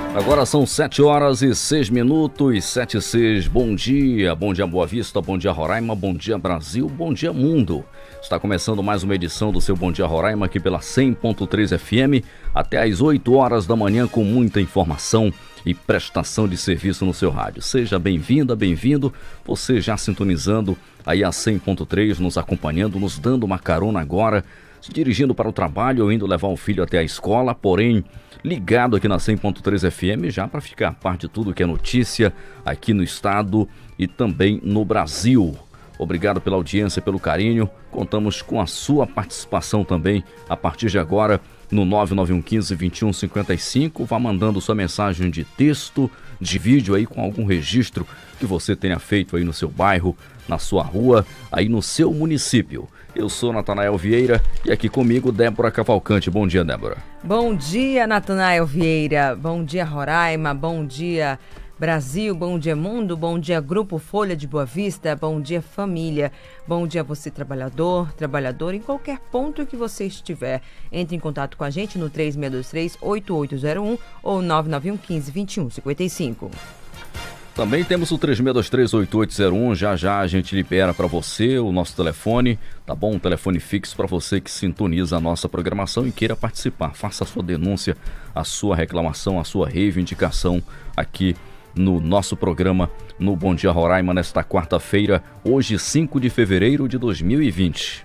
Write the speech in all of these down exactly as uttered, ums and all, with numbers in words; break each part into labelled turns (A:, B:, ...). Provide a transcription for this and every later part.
A: Agora são sete horas e seis minutos, sete e seis. Bom dia, bom dia Boa Vista, bom dia Roraima, bom dia Brasil, bom dia mundo. Está começando mais uma edição do seu Bom Dia Roraima aqui pela cem ponto três F M até às oito horas da manhã com muita informação e prestação de serviço no seu rádio. Seja bem-vinda, bem-vindo, você já sintonizando aí a cem ponto três, nos acompanhando, nos dando uma carona agora, se dirigindo para o trabalho ou indo levar o filho até a escola, porém ligado aqui na cem ponto três F M já para ficar a par de tudo que é notícia aqui no estado e também no Brasil. Obrigado pela audiência, pelo carinho. Contamos com a sua participação também a partir de agora no nove nove um um cinco, dois um cinco cinco. Vá mandando sua mensagem de texto, de vídeo aí com algum registro que você tenha feito aí no seu bairro, na sua rua, aí no seu município. Eu sou Natanael Vieira e aqui comigo Débora Cavalcante. Bom dia, Débora.
B: Bom dia, Natanael Vieira. Bom dia, Roraima. Bom dia, Brasil. Bom dia, mundo. Bom dia, Grupo Folha de Boa Vista. Bom dia, família. Bom dia a você, trabalhador, trabalhadora, em qualquer ponto que você estiver. Entre em contato com a gente no três seis dois três, oito oito zero um ou nove nove um um cinco, dois um cinco cinco.
A: Também temos o três seis dois três, oito oito zero um, já já a gente libera para você o nosso telefone, tá bom? Um telefone fixo para você que sintoniza a nossa programação e queira participar. Faça a sua denúncia, a sua reclamação, a sua reivindicação aqui no nosso programa no Bom Dia Roraima nesta quarta-feira, hoje cinco de fevereiro de dois mil e vinte.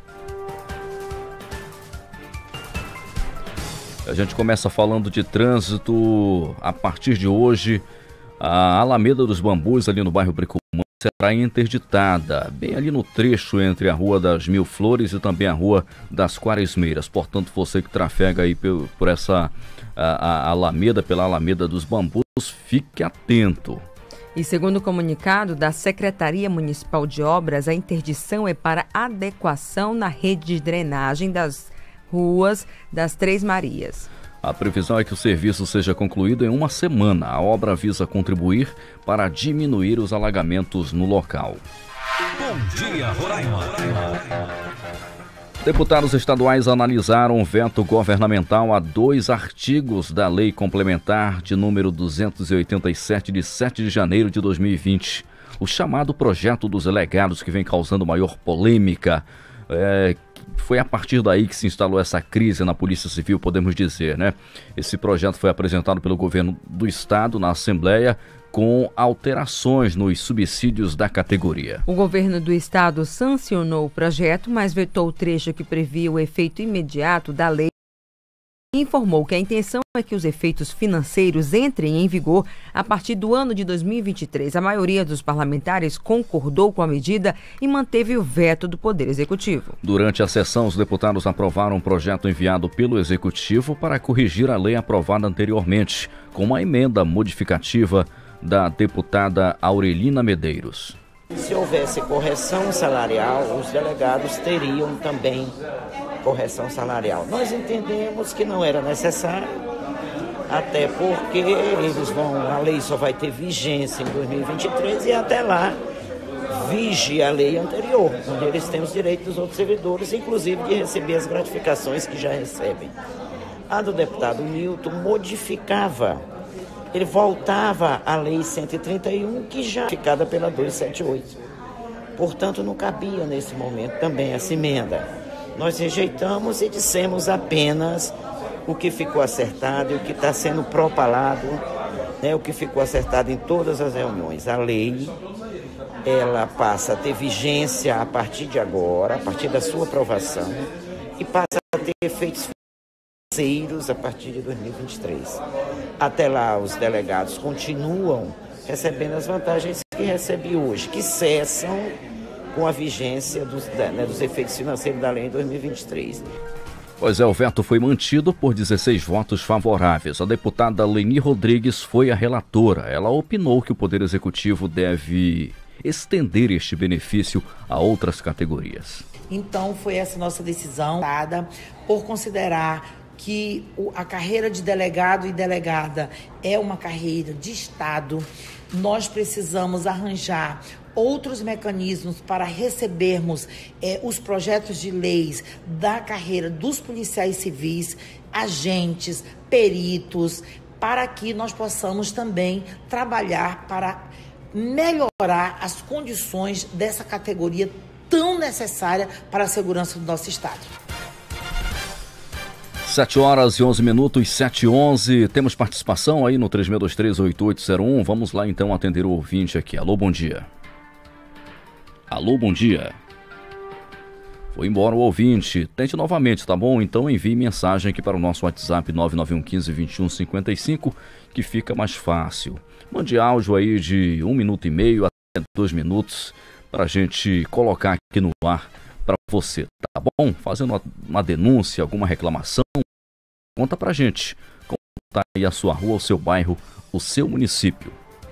A: A gente começa falando de trânsito. A partir de hoje, a Alameda dos Bambus, ali no bairro Bricomã, será interditada, bem ali no trecho entre a Rua das Mil Flores e também a Rua das Quaresmeiras. Portanto, você que trafega aí por, por essa a, a Alameda, pela Alameda dos Bambus, fique atento.
B: E segundo o comunicado da Secretaria Municipal de Obras, a interdição é para adequação na rede de drenagem das ruas das Três Marias.
A: A previsão é que o serviço seja concluído em uma semana. A obra visa contribuir para diminuir os alagamentos no local.
C: Bom dia, Roraima.
A: Deputados estaduais analisaram o veto governamental a dois artigos da Lei Complementar de número duzentos e oitenta e sete, de sete de janeiro de dois mil e vinte. O chamado projeto dos delegados, que vem causando maior polêmica. É, foi a partir daí que se instalou essa crise na Polícia Civil, podemos dizer, né? Esse projeto foi apresentado pelo governo do estado na Assembleia, com alterações nos subsídios da categoria.
B: O governo do estado sancionou o projeto, mas vetou o trecho que previa o efeito imediato da lei e informou que a intenção é que os efeitos financeiros entrem em vigor a partir do ano de dois mil e vinte e três. A maioria dos parlamentares concordou com a medida e manteve o veto do Poder Executivo.
A: Durante a sessão, os deputados aprovaram um projeto enviado pelo Executivo para corrigir a lei aprovada anteriormente, com uma emenda modificativa da deputada Aurelina Medeiros.
D: Se houvesse correção salarial, os delegados teriam também correção salarial. Nós entendemos que não era necessário, até porque eles vão, a lei só vai ter vigência em dois mil e vinte e três e até lá vige a lei anterior, onde eles têm os direitos dos outros servidores, inclusive de receber as gratificações que já recebem. A do deputado Milton modificava, ele voltava à lei cento e trinta e um, que já é ficada pela duzentos e setenta e oito. Portanto, não cabia nesse momento também essa emenda. Nós rejeitamos e dissemos apenas o que ficou acertado e o que está sendo propalado, né, o que ficou acertado em todas as reuniões. A lei, ela passa a ter vigência a partir de agora, a partir da sua aprovação, e passa a ter efeitos financeiros a partir de dois mil e vinte e três. Até lá, os delegados continuam recebendo as vantagens que recebem hoje, que cessam com a vigência dos, né, dos efeitos financeiros da lei em dois mil e vinte e três.
A: Pois é, o veto foi mantido por dezesseis votos favoráveis. A deputada Leni Rodrigues foi a relatora. Ela opinou que o Poder Executivo deve estender este benefício a outras categorias.
E: Então, foi essa nossa decisão, por considerar que a carreira de delegado e delegada é uma carreira de Estado. Nós precisamos arranjar outros mecanismos para recebermos eh, os projetos de leis da carreira dos policiais civis, agentes, peritos, para que nós possamos também trabalhar para melhorar as condições dessa categoria tão necessária para a segurança do nosso Estado.
A: sete horas e onze minutos, sete e onze. Temos participação aí no três seis dois três, oito oito zero um. Vamos lá então atender o ouvinte aqui. Alô, bom dia. Alô, bom dia. Foi embora o ouvinte. Tente novamente, tá bom? Então envie mensagem aqui para o nosso WhatsApp nove nove um um cinco, dois um cinco cinco, que fica mais fácil. Mande áudio aí de um minuto e meio até dois minutos para a gente colocar aqui no ar para você, tá bom? Fazendo uma, uma denúncia, alguma reclamação, conta pra gente como tá aí a sua rua, o seu bairro, o seu município.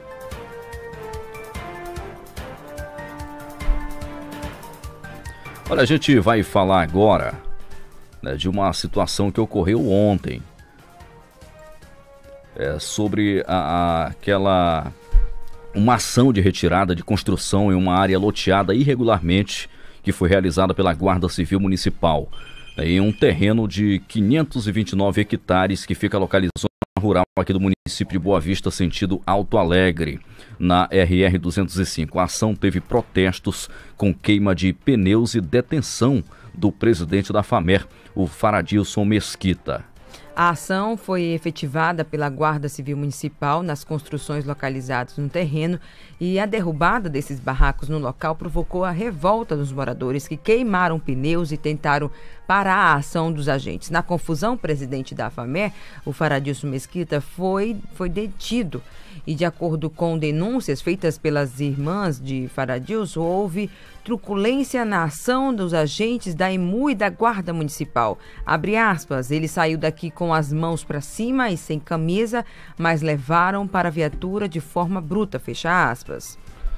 A: Olha, a gente vai falar agora, né, de uma situação que ocorreu ontem. É sobre a, a, aquela uma ação de retirada de construção em uma área loteada irregularmente que foi realizada pela Guarda Civil Municipal, né, em um terreno de quinhentos e vinte e nove hectares que fica localizado na zona rural aqui do município de Boa Vista, sentido Alto Alegre, na R R duzentos e cinco. A ação teve protestos com queima de pneus e detenção do presidente da FAMER, o Faradilson Mesquita.
B: A ação foi efetivada pela Guarda Civil Municipal nas construções localizadas no terreno e a derrubada desses barracos no local provocou a revolta dos moradores que queimaram pneus e tentaram parar a ação dos agentes. Na confusão, o presidente da FAMER, o Faradilson Mesquita, foi, foi detido. E de acordo com denúncias feitas pelas irmãs de Faradilson, houve truculência na ação dos agentes da EMU e da Guarda Municipal. Abre aspas, ele saiu daqui com as mãos para cima e sem camisa, mas levaram para a viatura de forma bruta, fecha aspas.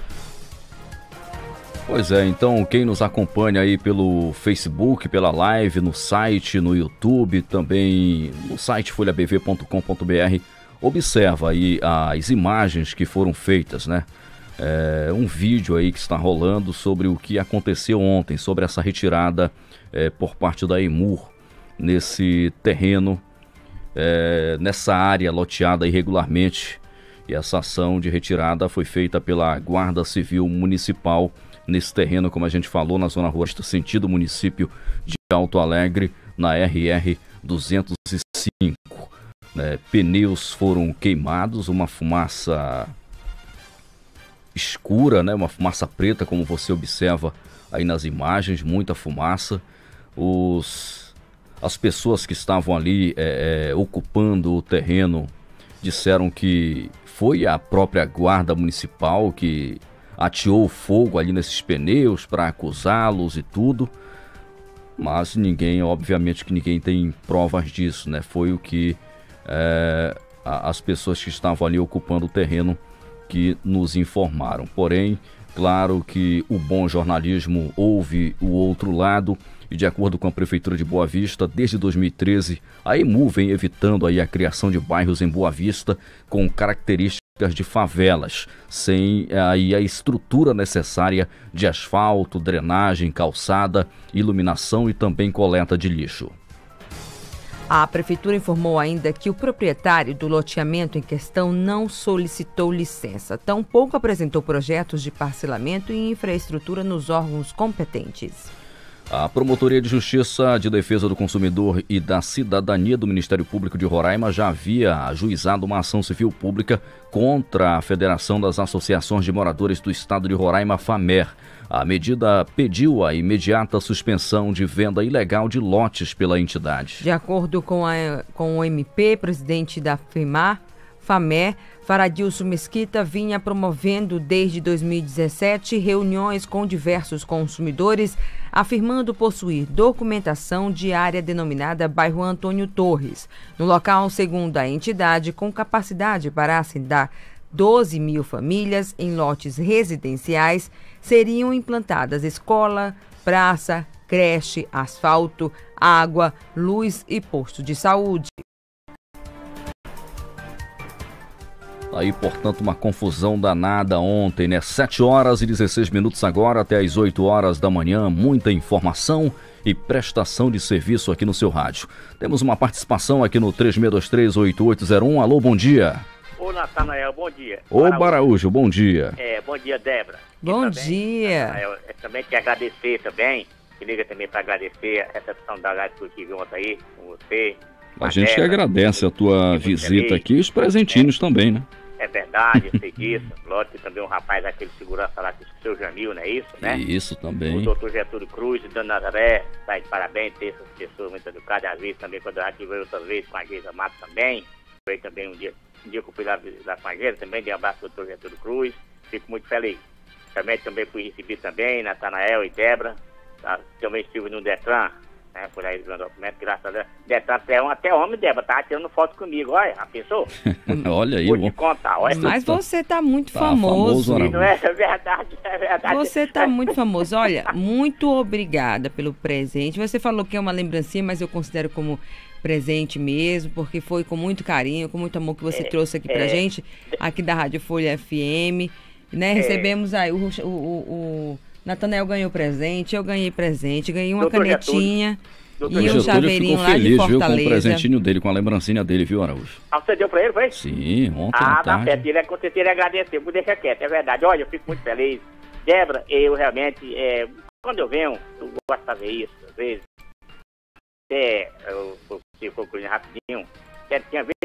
A: Pois é, então quem nos acompanha aí pelo Facebook, pela live, no site, no YouTube, também no site folha b v ponto com ponto b r, observa aí as imagens que foram feitas, né? É, um vídeo aí que está rolando sobre o que aconteceu ontem, sobre essa retirada é, por parte da EMUR nesse terreno, é, nessa área loteada irregularmente. E essa ação de retirada foi feita pela Guarda Civil Municipal nesse terreno, como a gente falou, na zona rural, sentido município de Alto Alegre, na R R duzentos e cinco. É, pneus foram queimados, uma fumaça escura, né? Uma fumaça preta, como você observa aí nas imagens, muita fumaça. Os, as pessoas que estavam ali é, é, ocupando o terreno disseram que foi a própria guarda municipal que ateou fogo ali nesses pneus para acusá-los e tudo, mas ninguém, obviamente que ninguém tem provas disso, né? Foi o que é, as pessoas que estavam ali ocupando o terreno que nos informaram. Porém, claro que o bom jornalismo ouve o outro lado e, de acordo com a Prefeitura de Boa Vista, desde dois mil e treze, a EMU vem evitando aí a criação de bairros em Boa Vista com características de favelas, sem aí a estrutura necessária de asfalto, drenagem, calçada, iluminação e também coleta de lixo.
B: A Prefeitura informou ainda que o proprietário do loteamento em questão não solicitou licença, tampouco apresentou projetos de parcelamento e infraestrutura nos órgãos competentes.
A: A Promotoria de Justiça de Defesa do Consumidor e da Cidadania do Ministério Público de Roraima já havia ajuizado uma ação civil pública contra a Federação das Associações de Moradores do Estado de Roraima, FAMER. A medida pediu a imediata suspensão de venda ilegal de lotes pela entidade.
B: De acordo com, a, com o M P, presidente da FEMAR, FAMER, Faradilson Mesquita vinha promovendo desde dois mil e dezessete reuniões com diversos consumidores, afirmando possuir documentação de área denominada Bairro Antônio Torres. No local, segundo a entidade, com capacidade para assentar doze mil famílias em lotes residenciais, seriam implantadas escola, praça, creche, asfalto, água, luz e posto de saúde.
A: Aí, portanto, uma confusão danada ontem, né? sete horas e dezesseis minutos agora, até as oito horas da manhã. Muita informação e prestação de serviço aqui no seu rádio. Temos uma participação aqui no três seis dois três, oito oito zero um. Alô, bom dia.
F: Ô, Natanael, bom dia.
A: Ô, Baraújo, bom dia.
F: É, bom dia, Débora.
B: Bom
F: também,
B: dia.
F: Natanael, eu também quero agradecer também, que liga também para agradecer essa questão da rádio que eu tive ontem aí, com você.
A: A gente que agradece a tua visita aqui e os presentinhos também, né?
F: É verdade, eu sei disso. Lógico que também um rapaz, aquele segurança lá, que o seu Jamil, não é isso, né?
A: Isso também.
F: O doutor Getúlio Cruz e Dona Nazaré, tá de parabéns, ter essas pessoas muito educadas. Às vezes também, quando eu já tive outras vezes com a Geisa Mato também. Foi também um dia, um dia que eu fui lá, lá com a Geisa também, dei um abraço ao doutor Getúlio Cruz. Fico muito feliz. Também, também fui recebido também, Natanael e Débora. Tá? Também estive no Detran. Né, por aí, no documento, graças a Deus. Detran até, até homem, Débora, tá tirando foto comigo, olha, a pessoa.
A: Olha aí,
F: vou te contar, olha.
B: Mas você tá muito
A: tá
B: famoso.
A: famoso,
F: não é, é verdade, é verdade.
B: Você tá muito famoso. Olha, muito obrigada pelo presente. Você falou que é uma lembrancinha, mas eu considero como presente mesmo, porque foi com muito carinho, com muito amor que você
F: é,
B: trouxe aqui pra
F: é,
B: gente, aqui da Rádio Folha F M, né? É, recebemos aí, o, o, o Natanael ganhou presente, eu ganhei presente, ganhei uma
F: doutor
B: canetinha
F: doutor
B: e um
A: Getúlio
B: chaveirinho
A: ficou
B: lá
A: feliz,
B: de Fortaleza.
A: Viu, com o presentinho dele, com a lembrancinha dele, viu, Araújo?
F: Ah, você deu pra ele, foi?
A: Sim, ontem
F: Ah,
A: à
F: tá
A: tarde.
F: certo, ele é com certeza agradecer, vou deixar quieto, é verdade. Olha, eu fico muito feliz. Débora, eu realmente, é, quando eu venho, eu gosto de fazer isso, às vezes. É, eu vou concluir rapidinho. É, tinha vez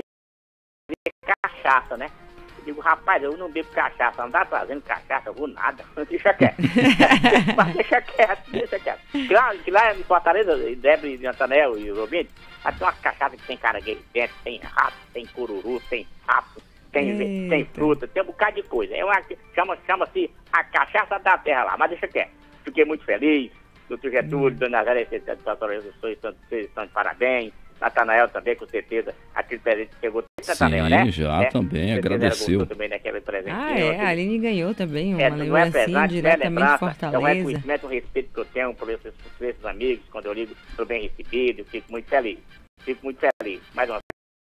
F: cachaça, né? Eu digo, rapaz, eu não bebo cachaça, não tá trazendo cachaça, eu vou nada. Deixa quieto. Mas deixa quieto, deixa quieto. Que lá, que lá em Fortaleza, Débora e Natanael e os ouvintes, tem umas cachaças que tem caranguejo dentro, tem rato, tem cururu, tem sapo, tem, tem fruta, tem um bocado de coisa. É uma, chama, chama-se a cachaça da terra lá, mas deixa quieto. Fiquei muito feliz. Doutor Getúlio, Dona Nazaré, vocês estão de parabéns. Natanael também, com certeza, aquele presente que chegou.
A: Sim,
F: Natanael, né?
A: já
F: é,
A: também, agradeceu.
F: Também naquele presente.
B: Ah, é, a Aline ganhou também uma
F: é, não é
B: lembrancinha
F: presente,
B: diretamente
F: é
B: de Fortaleza.
F: É um reconhecimento, o respeito que eu tenho por esses, por esses amigos, quando eu ligo, sou bem recebido, fico muito feliz. Fico muito feliz. Mais uma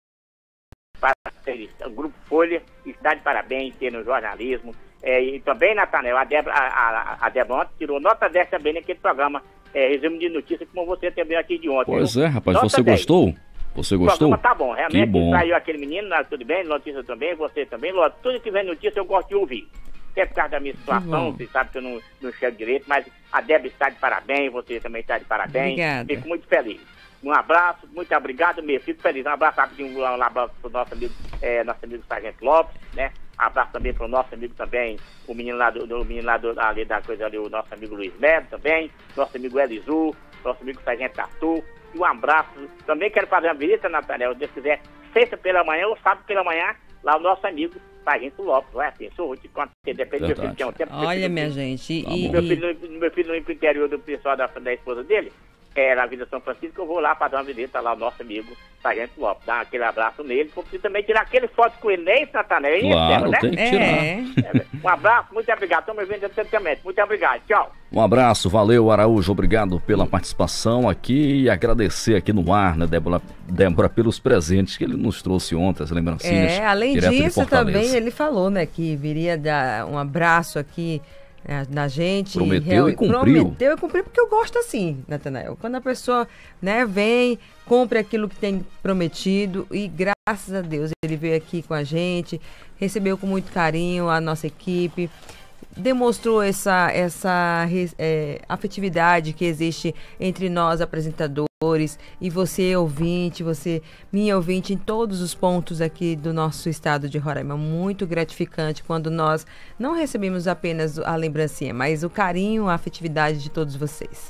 F: vez, para o Grupo Folha está de parabéns, ter no jornalismo. É, e também, Natanael, a Débora, a, a, a Débora ontem tirou nota dez também naquele programa, é, resumo de notícias, como você também aqui de ontem.
A: Pois
F: viu?
A: é, rapaz,
F: Nota
A: você
F: dez.
A: Gostou? Você gostou?
F: O programa tá bom, realmente.
A: Que bom.
F: Saiu aquele menino, tudo bem, notícia também, você também, tudo que vem notícia eu gosto de ouvir. Até por causa da minha situação, você sabe que eu não, não chego direito, mas a Débora está de parabéns, você também está de parabéns.
B: Obrigada.
F: Fico muito feliz. Um abraço, muito obrigado mesmo, fico feliz. Um abraço rapidinho, um abraço pro nosso amigo, é, nosso amigo Sargento Lopes, né? Abraço também pro nosso amigo também, o menino lá do, do menino lá do, ali da coisa ali, o nosso amigo Luiz Melo também, nosso amigo Elizu, nosso amigo Sargento Arthur. E um abraço. Também quero fazer uma visita, Natanael, se Deus quiser, sexta pela manhã ou sábado pela manhã, lá o nosso amigo Sargento Lopes, não é? Pensou? Vou te contar, depende do meu filho, tem um tempo.
B: Olha, minha gente, e...
A: Tá
B: e-
F: Meu filho, meu filho no interior do pessoal da, da esposa dele, é, na Vila São Francisco, eu vou lá para dar uma visita lá ao nosso amigo Sargento Lopes, dar aquele abraço nele, porque também tirar aquele foto com ele, nem isso, Natanael,
A: Claro,
F: né?
A: tem que tirar.
B: É,
F: Um abraço, muito obrigado, estamos me vendo atentamente, muito obrigado, tchau.
A: Um abraço, valeu, Araújo, obrigado pela participação aqui e agradecer aqui no ar, né, Débora, Débora, pelos presentes que ele nos trouxe ontem, as lembrancinhas.
B: é, além
A: direto de
B: disso
A: Fortaleza.
B: também ele falou, né, que viria dar um abraço aqui né, na gente.
A: Prometeu
B: real-
A: e cumpriu.
B: Prometeu e cumpriu, porque eu gosto assim, Natanael. Quando a pessoa, né, vem, cumpre aquilo que tem prometido e graças a Deus ele veio aqui com a gente, recebeu com muito carinho a nossa equipe, demonstrou essa, essa é, afetividade que existe entre nós apresentadores e você ouvinte, você minha ouvinte em todos os pontos aqui do nosso estado de Roraima. Muito gratificante quando nós não recebemos apenas a lembrancinha, mas o carinho, a afetividade de todos vocês.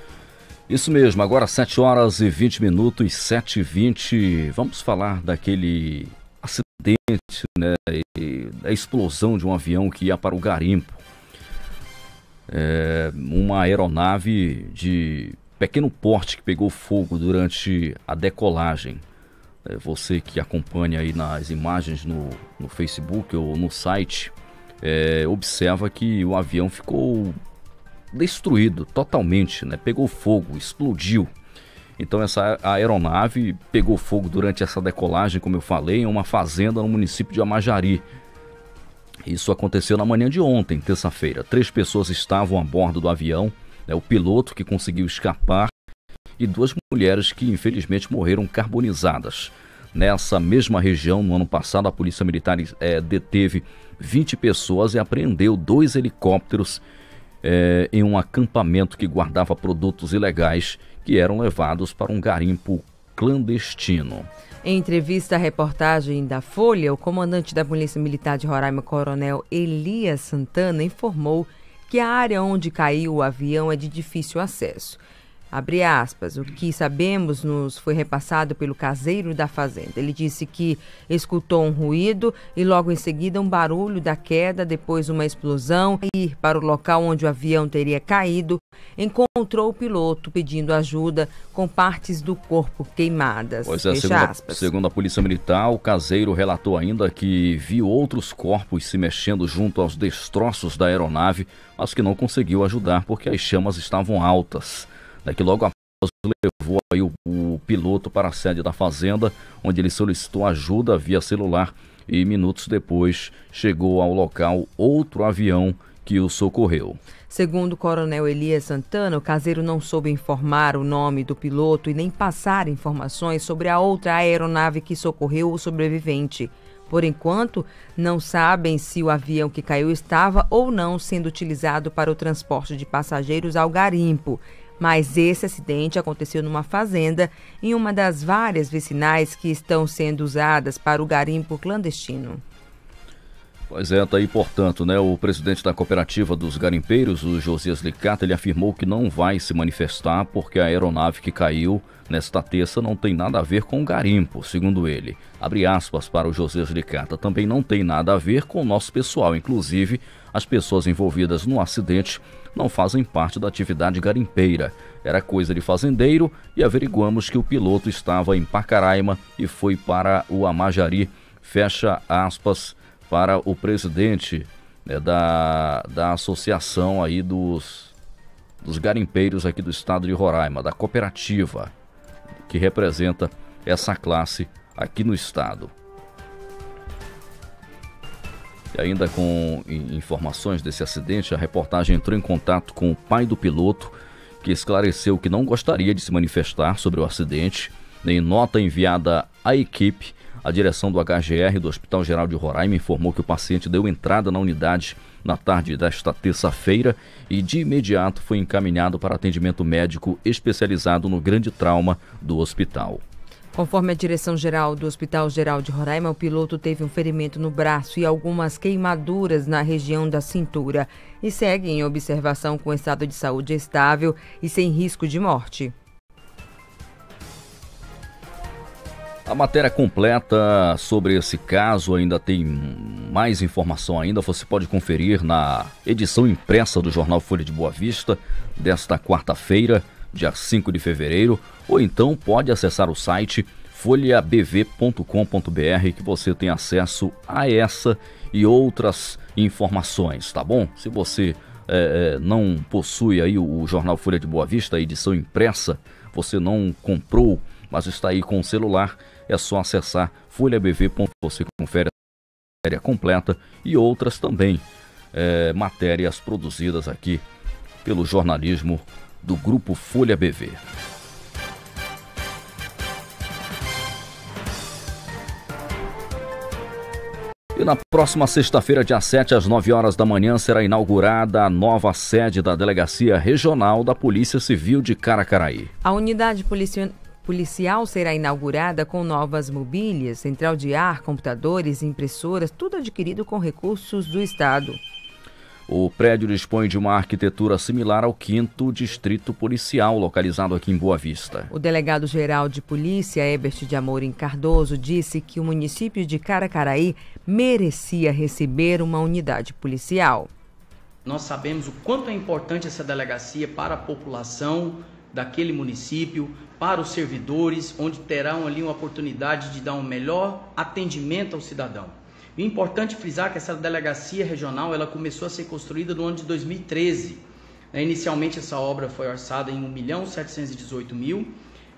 A: Isso mesmo, agora sete horas e vinte minutos, sete e vinte, vamos falar daquele acidente, né, e da explosão de um avião que ia para o garimpo. É, uma aeronave de pequeno porte que pegou fogo durante a decolagem. É, você que acompanha aí nas imagens no, no Facebook ou no site, é, observa que o avião ficou destruído totalmente, né? Pegou fogo, explodiu Então essa aeronave pegou fogo durante essa decolagem, como eu falei, em uma fazenda no município de Amajari. Isso aconteceu na manhã de ontem, terça-feira. Três pessoas estavam a bordo do avião, né, o piloto que conseguiu escapar e duas mulheres que infelizmente morreram carbonizadas. Nessa mesma região, no ano passado, a Polícia Militar é, deteve vinte pessoas e apreendeu dois helicópteros é, em um acampamento que guardava produtos ilegais que eram levados para um garimpo clandestino.
B: Em entrevista à reportagem da Folha, o comandante da Polícia Militar de Roraima, Coronel Elias Santana, informou que a área onde caiu o avião é de difícil acesso. Abre aspas, o que sabemos nos foi repassado pelo caseiro da fazenda. Ele disse que escutou um ruído e logo em seguida um barulho da queda, depois uma explosão. Ir para o local onde o avião teria caído, encontrou o piloto pedindo ajuda com partes do corpo queimadas.
A: Pois é, segundo a, segundo a Polícia Militar, o caseiro relatou ainda que viu outros corpos se mexendo junto aos destroços da aeronave, mas que não conseguiu ajudar porque as chamas estavam altas. Daqui logo após levou aí o, o piloto para a sede da fazenda, onde ele solicitou ajuda via celular e minutos depois chegou ao local outro avião que o socorreu.
B: Segundo o coronel Elias Santana, o caseiro não soube informar o nome do piloto e nem passar informações sobre a outra aeronave que socorreu o sobrevivente. Por enquanto, não sabem se o avião que caiu estava ou não sendo utilizado para o transporte de passageiros ao garimpo. Mas esse acidente aconteceu numa fazenda em uma das várias vicinais que estão sendo usadas para o garimpo clandestino.
A: Pois é, tá aí, portanto, né, o presidente da cooperativa dos garimpeiros, o Josias Licata, ele afirmou que não vai se manifestar porque a aeronave que caiu nesta terça não tem nada a ver com o garimpo, segundo ele. Abre aspas para o Josias Licata, também não tem nada a ver com o nosso pessoal, inclusive as pessoas envolvidas no acidente não fazem parte da atividade garimpeira. Era coisa de fazendeiro e averiguamos que o piloto estava em Pacaraima e foi para o Amajari, fecha aspas, para o presidente, né, da, da associação aí dos, dos garimpeiros aqui do estado de Roraima, da cooperativa que representa essa classe aqui no estado. E ainda com informações desse acidente, a reportagem entrou em contato com o pai do piloto, que esclareceu que não gostaria de se manifestar sobre o acidente. Em nota enviada à equipe, a direção do H G R do Hospital Geral de Roraima informou que o paciente deu entrada na unidade na tarde desta terça-feira e de imediato foi encaminhado para atendimento médico especializado no grande trauma do hospital.
B: Conforme a direção-geral do Hospital Geral de Roraima, o piloto teve um ferimento no braço e algumas queimaduras na região da cintura e segue em observação com estado de saúde estável e sem risco de morte.
A: A matéria completa sobre esse caso ainda tem mais informação ainda. Você pode conferir na edição impressa do Jornal Folha de Boa Vista desta quarta-feira, dia cinco de fevereiro, ou então pode acessar o site folha b v ponto com ponto b r que você tem acesso a essa e outras informações, tá bom? Se você é, não possui aí o, o Jornal Folha de Boa Vista, a edição impressa, você não comprou, mas está aí com o celular, é só acessar folha b v ponto com, você confere a matéria completa e outras também, é, matérias produzidas aqui pelo jornalismo do Grupo Folha B V. E na próxima sexta-feira, dia sete, às nove horas da manhã, será inaugurada a nova sede da Delegacia Regional da Polícia Civil de Caracaraí.
B: A unidade polici- policial será inaugurada com novas mobílias, central de ar, computadores, impressoras, tudo adquirido com recursos do Estado.
A: O prédio dispõe de uma arquitetura similar ao quinto Distrito Policial, localizado aqui em Boa Vista.
B: O delegado-geral de polícia, Herbert de Amorim Cardoso, disse que o município de Caracaraí merecia receber uma unidade policial.
G: Nós sabemos o quanto é importante essa delegacia para a população daquele município, para os servidores, onde terão ali uma oportunidade de dar um melhor atendimento ao cidadão. E é importante frisar que essa delegacia regional ela começou a ser construída no ano de dois mil e treze. Inicialmente essa obra foi orçada em um milhão setecentos e dezoito mil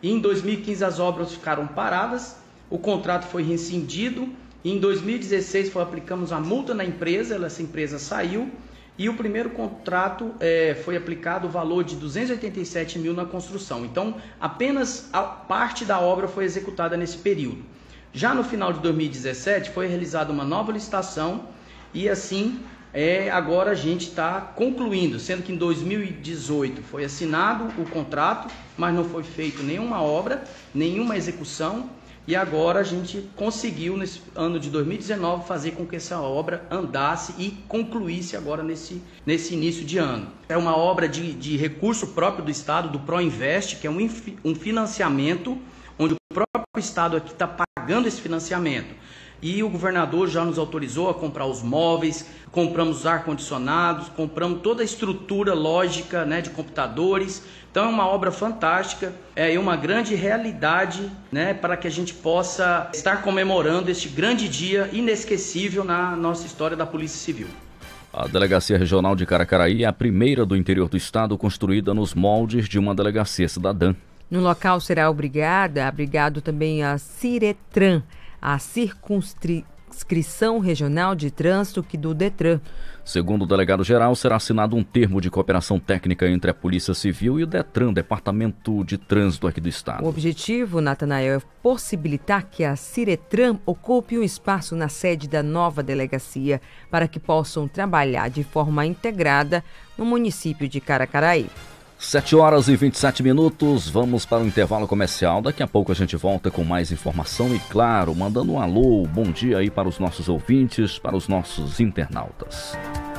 G: E em dois mil e quinze as obras ficaram paradas, o contrato foi rescindido, e em dois mil e dezesseis foi, aplicamos a multa na empresa, essa empresa saiu, e o primeiro contrato é, foi aplicado o valor de duzentos e oitenta e sete mil na construção. Então, apenas a parte da obra foi executada nesse período. Já no final de dois mil e dezessete foi realizada uma nova licitação e assim é, agora a gente está concluindo, sendo que em dois mil e dezoito foi assinado o contrato, mas não foi feito nenhuma obra, nenhuma execução. E agora a gente conseguiu, nesse ano de dois mil e dezenove, fazer com que essa obra andasse e concluísse agora nesse, nesse início de ano. É uma obra de, de recurso próprio do Estado, do Proinvest, que é um, um financiamento, onde o próprio Estado aqui está pagando esse financiamento. E o governador já nos autorizou a comprar os móveis, compramos os ar-condicionados, compramos toda a estrutura lógica, né, de computadores. Então é uma obra fantástica, é uma grande realidade, né, para que a gente possa estar comemorando este grande dia inesquecível na nossa história da Polícia Civil.
A: A Delegacia Regional de Caracaraí é a primeira do interior do estado construída nos moldes de uma delegacia cidadã.
B: No local será obrigada, abrigado também a Ciretran, a circunscrição regional de trânsito que do Detran.
A: Segundo o delegado-geral, será assinado um termo de cooperação técnica entre a Polícia Civil e o Detran, Departamento de Trânsito aqui do estado.
B: O objetivo, Natanael, é possibilitar que a Ciretran ocupe um espaço na sede da nova delegacia para que possam trabalhar de forma integrada no município de Caracaraí.
A: sete horas e vinte e sete minutos, vamos para o intervalo comercial. Daqui a pouco a gente volta com mais informação e, claro, mandando um alô, bom dia aí para os nossos ouvintes, para os nossos internautas.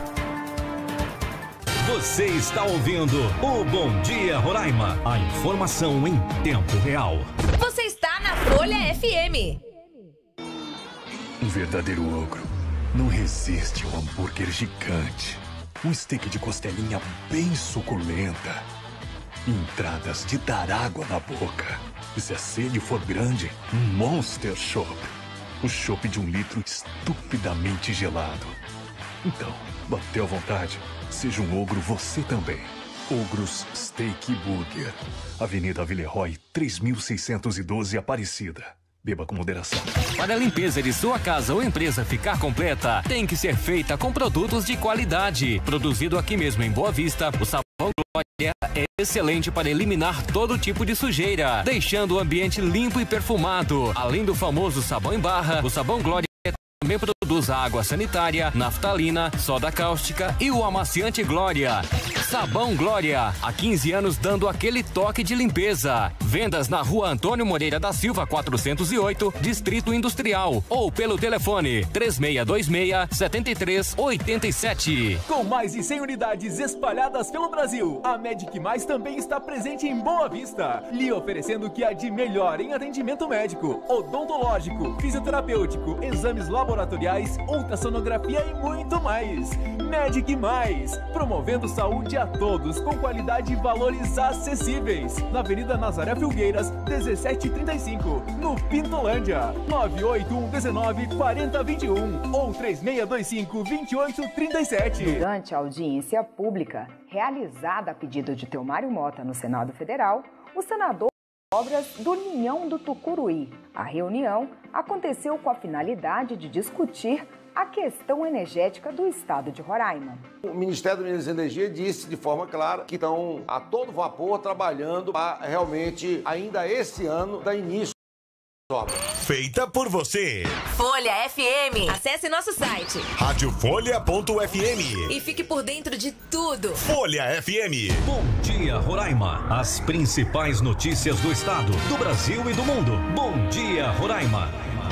C: Você está ouvindo o Bom Dia Roraima, a informação em tempo real.
H: Você está na Folha F M.
I: Um verdadeiro ogro não resiste ao hambúrguer gigante. Um steak de costelinha bem suculenta. Entradas de dar água na boca. E se a sede for grande, um Monster Chopp. O chopp de um litro estupidamente gelado. Então, bateu à vontade? Seja um ogro você também. Ogros Steak Burger. Avenida Villeroy, três mil seiscentos e doze, Aparecida. Beba com moderação.
J: Para a limpeza de sua casa ou empresa ficar completa, tem que ser feita com produtos de qualidade. Produzido aqui mesmo em Boa Vista, o sabão Glória é excelente para eliminar todo tipo de sujeira, deixando o ambiente limpo e perfumado. Além do famoso sabão em barra, o sabão Glória também produz água sanitária, naftalina, soda cáustica e o amaciante Glória. Sabão Glória, há quinze anos dando aquele toque de limpeza. Vendas na Rua Antônio Moreira da Silva, quatrocentos e oito, Distrito Industrial, ou pelo telefone três seis dois seis, sete três oito sete.
K: Com mais de cem unidades espalhadas pelo Brasil, a Medic Mais também está presente em Boa Vista, lhe oferecendo o que há de melhor em atendimento médico, odontológico, fisioterapêutico, exames laboratoriais, ultrassonografia e muito mais. Medic Mais, promovendo saúde a todos com qualidade e valores acessíveis. Na Avenida Nazaré Filgueiras, dezessete trinta e cinco, no Pintolândia, nove oito um um nove quatro zero dois um ou três seis dois cinco, dois oito três sete.
L: Durante a audiência pública, realizada a pedido de Teomário Mota no Senado Federal, o senador obras do Linhão do Tucuruí. A reunião aconteceu com a finalidade de discutir a questão energética do estado de Roraima.
M: O Ministério da Minas e Energia disse de forma clara que estão a todo vapor trabalhando para realmente, ainda esse ano, dar início às obras.
C: Feita por você.
H: Folha F M. Acesse nosso site
C: rádio folha ponto f m
H: e fique por dentro de tudo.
C: Folha F M. Bom dia, Roraima. As principais notícias do estado, do Brasil e do mundo. Bom dia, Roraima.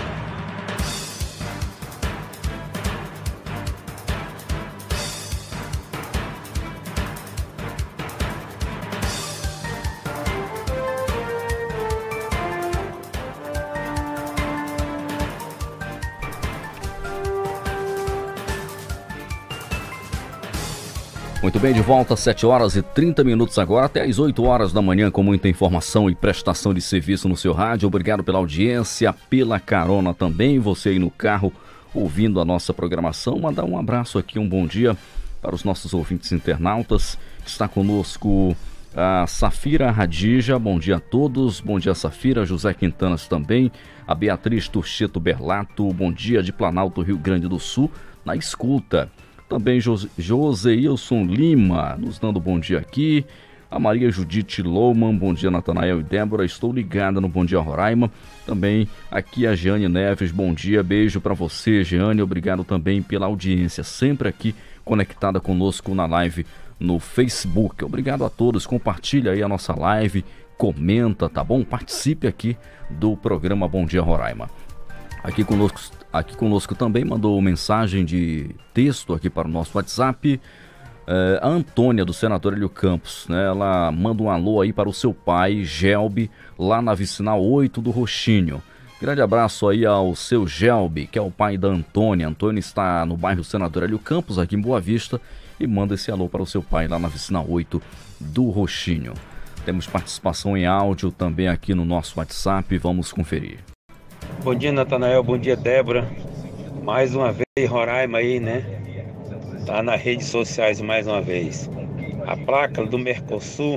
A: Muito bem, de volta às sete horas e trinta minutos agora, até às oito horas da manhã, com muita informação e prestação de serviço no seu rádio. Obrigado pela audiência, pela carona também, você aí no carro ouvindo a nossa programação. Mandar um abraço aqui, um bom dia para os nossos ouvintes internautas. Está conosco A Safira Radija, bom dia a todos. Bom dia, Safira. José Quintanas também. A Beatriz Turcheto Berlato, bom dia de Planalto, Rio Grande do Sul, na escuta. Também Jose, Joseilson Lima, nos dando bom dia aqui. A Maria Judite Louman, bom dia, Natanael e Débora. Estou ligada no Bom Dia Roraima. Também aqui a Jeane Neves, bom dia. Beijo para você, Jeane. Obrigado também pela audiência. Sempre aqui conectada conosco na live no Facebook. Obrigado a todos, compartilha aí a nossa live, comenta, tá bom? Participe aqui do programa Bom Dia Roraima. Aqui conosco, aqui conosco também mandou mensagem de texto aqui para o nosso WhatsApp, é, a Antônia do Senador Hélio Campos, né? Ela manda um alô aí para o seu pai, Gelbi, lá na Vicinal oito do Roxinho. Grande abraço aí ao seu Gelbi, que é o pai da Antônia. Antônia está no bairro Senador Hélio Campos, aqui em Boa Vista, e manda esse alô para o seu pai lá na Vicinal oito do Roxinho. Temos participação em áudio também aqui no nosso WhatsApp, vamos conferir.
N: Bom dia, Natanael, bom dia, Débora. Mais uma vez, Roraima aí, né? Tá nas redes sociais mais uma vez. A placa do Mercosul,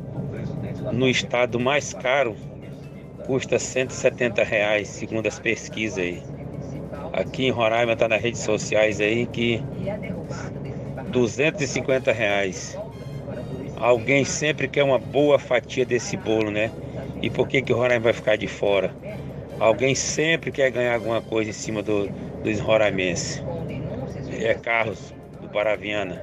N: no estado mais caro, custa cento e setenta reais, segundo as pesquisas aí. Aqui em Roraima tá nas redes sociais aí que duzentos e cinquenta reais. Alguém sempre quer uma boa fatia desse bolo, né? E por que que o Roraima vai ficar de fora? Alguém sempre quer ganhar alguma coisa em cima do, dos roraimenses. É Carlos, do Paraviana.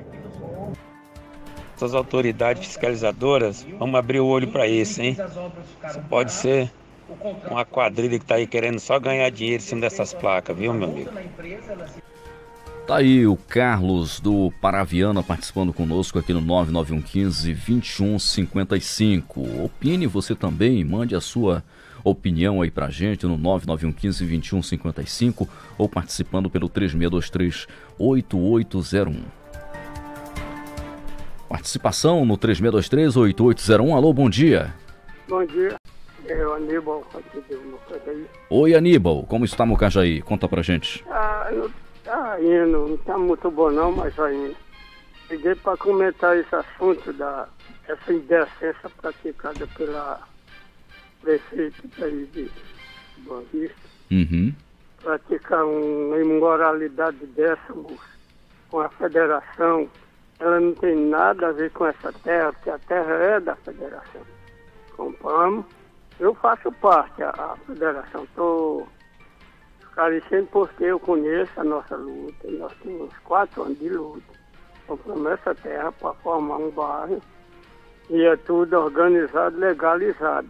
N: Essas autoridades fiscalizadoras, vamos abrir o olho para isso, hein? Isso pode ser uma quadrilha que tá aí querendo só ganhar dinheiro em cima dessas placas, viu, meu amigo?
A: Tá aí o Carlos do Paraviana participando conosco aqui no nove nove um um cinco, dois um cinco cinco. Opine você também, mande a sua opinião aí pra gente no nove nove um um cinco, dois um cinco cinco ou participando pelo três seis dois três, oito oito zero um. Participação no três seis dois três, oito oito zero um. Alô, bom dia.
O: Bom dia, é o Aníbal aqui de Mucajaí.
A: Oi, Aníbal, como está Mucajaí? Conta pra gente.
O: Ah, não tá indo, não tá muito bom não, mas vai indo. Liguei para comentar esse assunto da essa indecência praticada pela prefeita aí de Boa Vista.
A: Uhum.
O: Praticar uma imoralidade dessa, moça, com a federação. Ela não tem nada a ver com essa terra, porque a terra é da federação. Compramos. Eu faço parte, a, a federação. Estou esclarecendo porque eu conheço a nossa luta. Nós temos quatro anos de luta. Compramos essa terra para formar um bairro. E é tudo organizado, legalizado.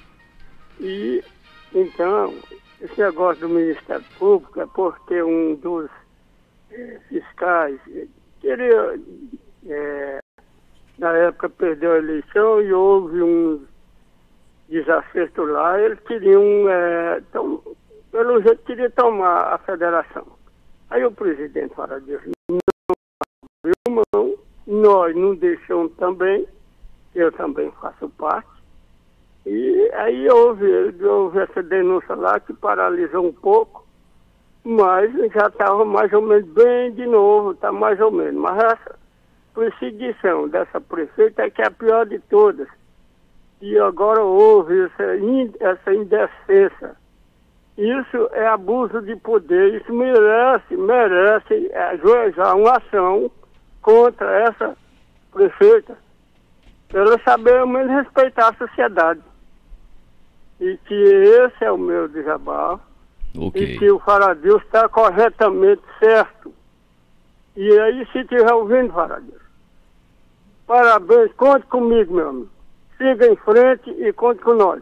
O: E, então, esse negócio do Ministério Público é porque um dos é, fiscais queria, é, na época, perdeu a eleição e houve um desacerto lá. Eles queriam, é, tom, pelo jeito, queria tomar a federação. Aí o presidente fala disso, não abriu mão, nós não deixamos também, eu também faço parte. E aí houve, houve essa denúncia lá que paralisou um pouco, mas já estava mais ou menos bem de novo, está mais ou menos. Mas essa perseguição dessa prefeita é que é a pior de todas. E agora houve essa, essa indecência. Isso é abuso de poder, isso merece, merece ajuizar uma ação contra essa prefeita, para ela saber ao menos respeitar a sociedade. E que esse é o meu desabafo. Okay. E que o Faradil está corretamente certo. E aí, se estiver ouvindo, Faradil, parabéns, conte comigo, meu amigo. Siga em frente e conte com nós.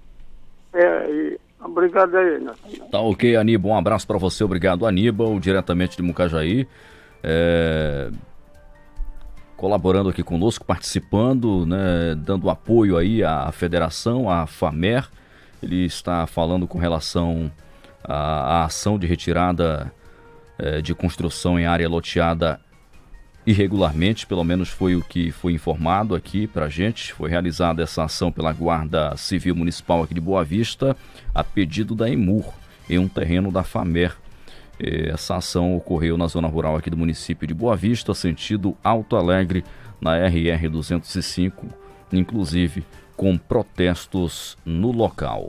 O: É, e obrigado aí, Nathanael.
A: Tá ok, Aníbal. Um abraço para você. Obrigado, Aníbal, diretamente de Mucajaí. É... Colaborando aqui conosco, participando, né, dando apoio aí à federação, à FAMER. Ele está falando com relação à, à ação de retirada é, de construção em área loteada irregularmente, pelo menos foi o que foi informado aqui pra gente. Foi realizada essa ação pela Guarda Civil Municipal aqui de Boa Vista, a pedido da EMUR, em um terreno da FAMER. Essa ação ocorreu na zona rural aqui do município de Boa Vista, sentido Alto Alegre, na R R duzentos e cinco, inclusive com protestos no local.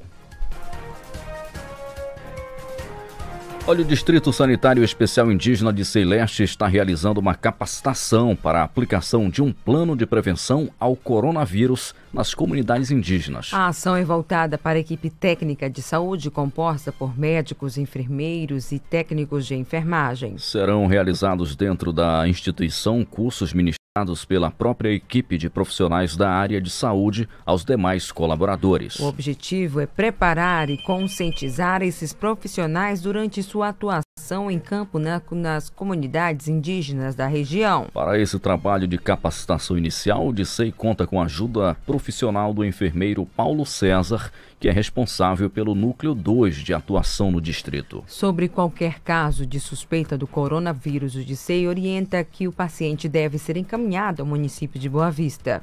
A: Olha, o Distrito Sanitário Especial Indígena de Ceileste está realizando uma capacitação para a aplicação de um plano de prevenção ao coronavírus nas comunidades indígenas.
B: A ação é voltada para a equipe técnica de saúde composta por médicos, enfermeiros e técnicos de enfermagem.
A: Serão realizados dentro da instituição cursos ministrados pela própria equipe de profissionais da área de saúde aos demais colaboradores.
B: O objetivo é preparar e conscientizar esses profissionais durante sua atuação em campo na, nas comunidades indígenas da região.
A: Para esse trabalho de capacitação inicial, o D C E I conta com a ajuda profissional do enfermeiro Paulo César, que é responsável pelo núcleo dois de atuação no distrito.
B: Sobre qualquer caso de suspeita do coronavírus, o D C E I orienta que o paciente deve ser encaminhado ao município de Boa Vista.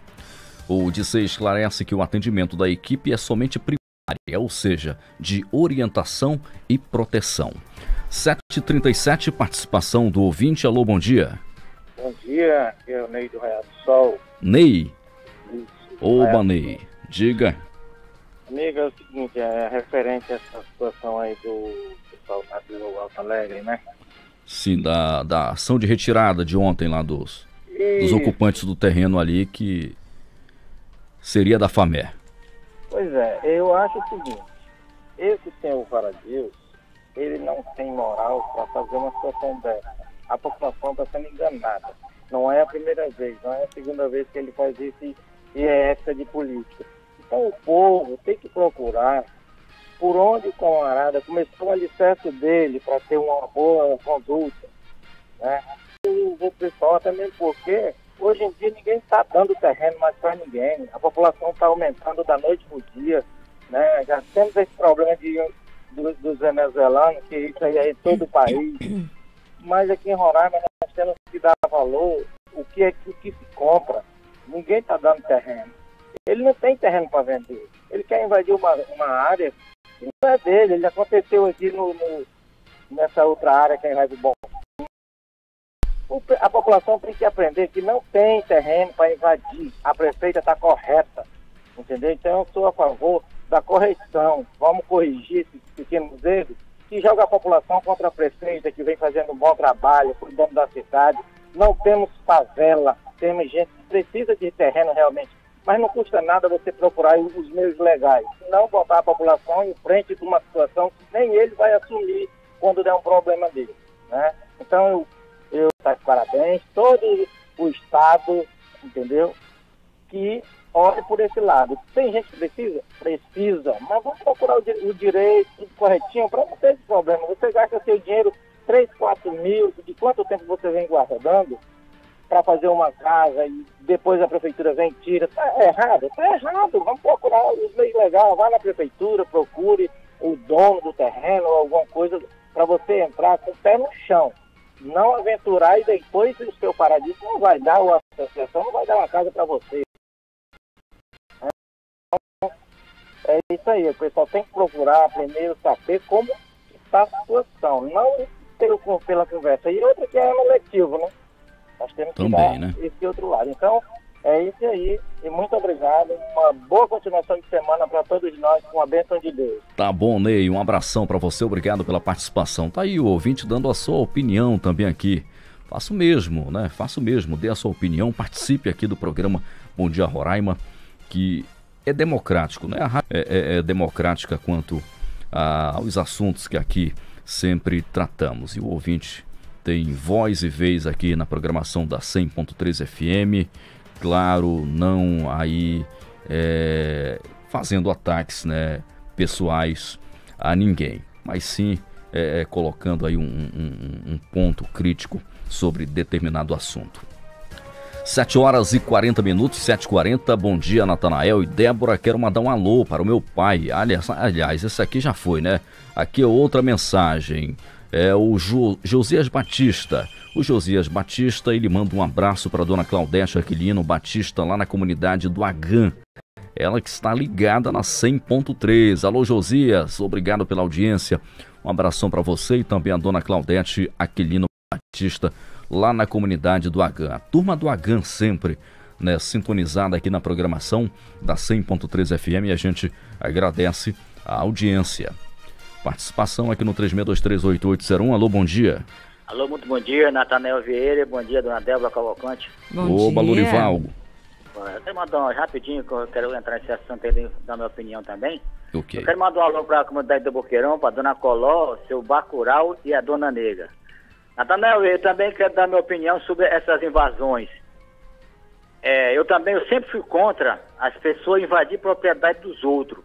A: O D C E I esclarece que o atendimento da equipe é somente primária, ou seja, de orientação e proteção. sete e trinta e sete, participação do ouvinte. Alô, bom dia.
P: Bom dia, aqui é o Ney do Raiado do Sol.
A: Ney?
P: Isso.
A: Oba,
P: É.
A: Ney. Diga.
P: Amiga, é o seguinte, é referente a essa situação aí do pessoal lá do Alto Alegre, né?
A: Sim, da, da ação de retirada de ontem lá dos, dos
P: Isso.
A: ocupantes do terreno ali, que seria da FAMER.
P: Pois é, eu acho o seguinte, esse senhor Varadius, ele não tem moral para fazer uma situação dessa. A população está sendo enganada. Não é a primeira vez, não é a segunda vez que ele faz isso e, e é essa de política. Então o povo tem que procurar por onde o camarada começou o alicerce dele para ter uma boa conduta, né? E o pessoal até mesmo porque hoje em dia ninguém está dando terreno mais para ninguém. A população está aumentando da noite para o dia, né? Já temos esse problema de, do, dos venezuelanos, que isso aí é em todo o país. Mas aqui em Roraima nós temos que dar valor o que é o que se compra. Ninguém está dando terreno. Ele não tem terreno para vender. Ele quer invadir uma, uma área que não é dele. Ele aconteceu aqui no, no, nessa outra área que é em Raiz do Bom. O, a população tem que aprender que não tem terreno para invadir. A prefeita está correta. Entendeu? Então eu sou a favor da correção. Vamos corrigir esses pequenos erros que joga a população contra a prefeita que vem fazendo um bom trabalho, cuidando da cidade. Não temos favela, temos gente que precisa de terreno realmente. Mas não custa nada você procurar os meios legais. Não botar a população em frente de uma situação que nem ele vai assumir quando der um problema dele, né? Então eu, eu tá de parabéns, todo o Estado, entendeu? Que olhe por esse lado. Tem gente que precisa? Precisa. Mas vamos procurar o, di o direito, tudo corretinho, para não ter esse problema. Você gasta seu dinheiro três, quatro mil, de quanto tempo você vem guardando para fazer uma casa e depois a prefeitura vem e tira. Tá errado? Tá errado. Vamos procurar os meios legais. Vá na prefeitura, procure o dono do terreno ou alguma coisa para você entrar com o pé no chão. Não aventurar e depois o seu paradismo não vai dar, ou a associação não vai dar uma casa para você. É isso aí. O pessoal tem que procurar primeiro saber como está a situação. Não pelo, pela conversa. E outra que é ano letivo, né? Nós temos que
A: Também,
P: dar
A: né?
P: esse outro lado. Então, é isso aí. E muito obrigado. Uma boa continuação de semana para todos nós, com a bênção de Deus.
A: Tá bom, Ney, um abração para você, obrigado pela participação. Tá aí o ouvinte dando a sua opinião também aqui. Faça o mesmo, né? Faça o mesmo, dê a sua opinião, participe aqui do programa Bom Dia Roraima, que é democrático, né? A rádio é, é, é democrática quanto a, aos assuntos que aqui sempre tratamos. E o ouvinte tem voz e vez aqui na programação da cem ponto três F M, claro, não aí é, fazendo ataques, né, pessoais a ninguém, mas sim é, colocando aí um, um, um ponto crítico sobre determinado assunto. sete horas e quarenta minutos, sete e quarenta, bom dia Natanael e Débora, quero mandar um alô para o meu pai, aliás, aliás esse aqui já foi, né, aqui é outra mensagem. É o jo, Josias Batista. O Josias Batista, ele manda um abraço para a dona Claudete Aquilino Batista, lá na comunidade do Agã. Ela que está ligada na cem ponto três. Alô, Josias, obrigado pela audiência. Um abração para você e também a dona Claudete Aquilino Batista, lá na comunidade do Agã. A turma do Agã sempre né, sintonizada aqui na programação da cem ponto três F M, e a gente agradece a audiência. Participação aqui no três seis dois três oito oito zero um. Alô, bom dia.
Q: Alô, muito bom dia, Natanael Vieira. Bom dia, dona Débora Cavalcante.
A: Bom Oba, dia. Lorival.
Q: Eu quero mandar um rapidinho, que eu quero entrar nesse assunto aí, dar minha opinião também.
A: Okay.
Q: Eu quero mandar um alô para a comunidade do Boqueirão, para a dona Coló, seu Bacurau e a dona Negra. Natanael, eu também quero dar minha opinião sobre essas invasões. É, eu também eu sempre fui contra as pessoas invadir propriedade dos outros.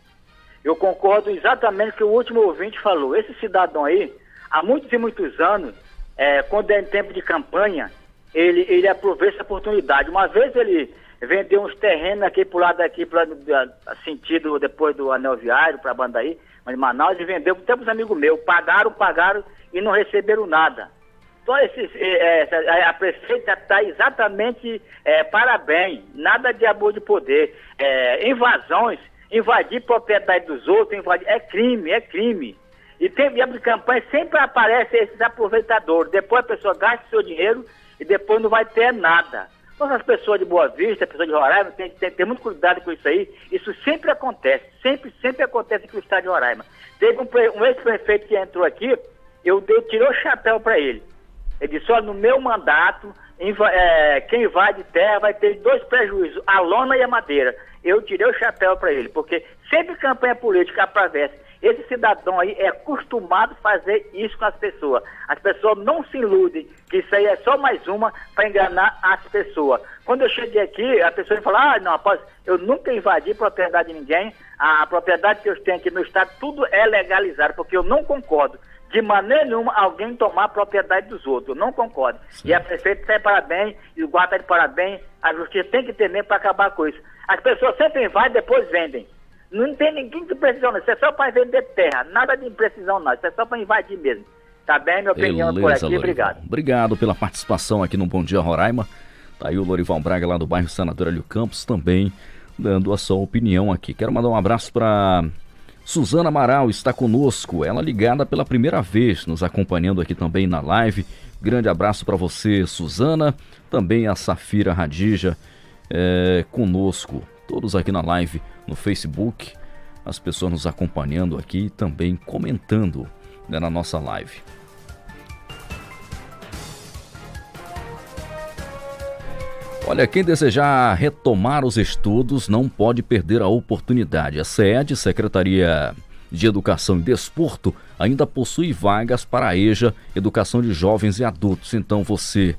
Q: Eu concordo exatamente com o que o último ouvinte falou. Esse cidadão aí, há muitos e muitos anos, é, quando é em tempo de campanha, ele, ele aproveita essa oportunidade. Uma vez ele vendeu uns terrenos aqui pro lado daqui, pro lado, sentido depois do anel viário, para Bandaí, mas em Manaus, ele vendeu para uns amigos meus. Pagaram, pagaram e não receberam nada. Então, esses, é, é, a prefeita está exatamente é, parabéns, nada de abuso de poder. É, invasões, invadir propriedade dos outros, invadir, é crime, é crime. E tem tempo de campanha sempre aparecem esses aproveitadores. Depois a pessoa gasta o seu dinheiro e depois não vai ter nada. Então as pessoas de Boa Vista, pessoas de Roraima, tem que ter, ter muito cuidado com isso aí. Isso sempre acontece, sempre, sempre acontece aqui no estado de Roraima. Teve um, um ex-prefeito que entrou aqui, eu, eu tirei o chapéu para ele. Ele disse, olha, no meu mandato, inv é, quem vai de terra vai ter dois prejuízos, a lona e a madeira. Eu tirei o chapéu para ele, porque sempre campanha política aparece. Esse cidadão aí é acostumado a fazer isso com as pessoas. As pessoas não se iludem, que isso aí é só mais uma para enganar as pessoas. Quando eu cheguei aqui, a pessoa fala, ah, não, após, eu nunca invadi propriedade de ninguém, a, a propriedade que eu tenho aqui no estado, tudo é legalizado, porque eu não concordo de maneira nenhuma alguém tomar a propriedade dos outros, eu não concordo. Sim. E a prefeita está de parabéns, e o guarda está de parabéns, a justiça tem que ter mesmo para acabar com isso. As pessoas sempre invadem e depois vendem. Não tem ninguém de precisão, não. Isso é só para vender terra. Nada de imprecisão, não. Isso é só para invadir mesmo. Tá bem? Minha opinião por aqui. Lorival. Obrigado.
A: Obrigado pela participação aqui no Bom Dia Roraima. Tá aí o Lorival Braga, lá do bairro Senador Hélio Campos, também dando a sua opinião aqui. Quero mandar um abraço para Suzana Amaral, está conosco. Ela ligada pela primeira vez, nos acompanhando aqui também na live. Grande abraço para você, Suzana. Também a Safira Radija é, conosco. Todos aqui na live no Facebook, as pessoas nos acompanhando aqui e também comentando, né, na nossa live. Olha, quem desejar retomar os estudos não pode perder a oportunidade. A SEAD, Secretaria de Educação e Desporto, ainda possui vagas para a EJA, Educação de Jovens e Adultos. Então você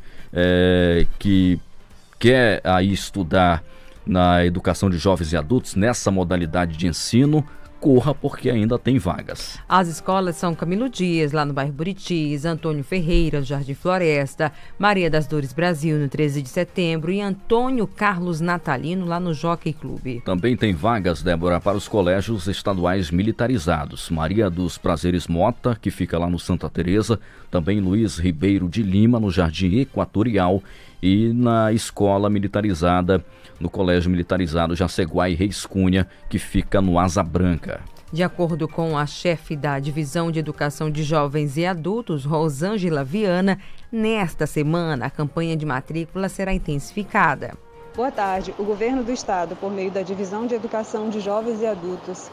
A: é, que quer aí estudar na educação de jovens e adultos, nessa modalidade de ensino, corra porque ainda tem vagas.
B: As escolas são Camilo Dias, lá no bairro Buritis, Antônio Ferreira, no Jardim Floresta, Maria das Dores Brasil, no treze de setembro, e Antônio Carlos Natalino, lá no Jockey Clube.
A: Também tem vagas, Débora, para os colégios estaduais militarizados. Maria dos Prazeres Mota, que fica lá no Santa Teresa, também Luiz Ribeiro de Lima, no Jardim Equatorial, e na escola militarizada, no Colégio Militarizado Jaceguai Reis Cunha, que fica no Asa Branca.
B: De acordo com a chefe da Divisão de Educação de Jovens e Adultos, Rosângela Viana, nesta semana a campanha de matrícula será intensificada.
R: Boa tarde. O Governo do Estado, por meio da Divisão de Educação de Jovens e Adultos,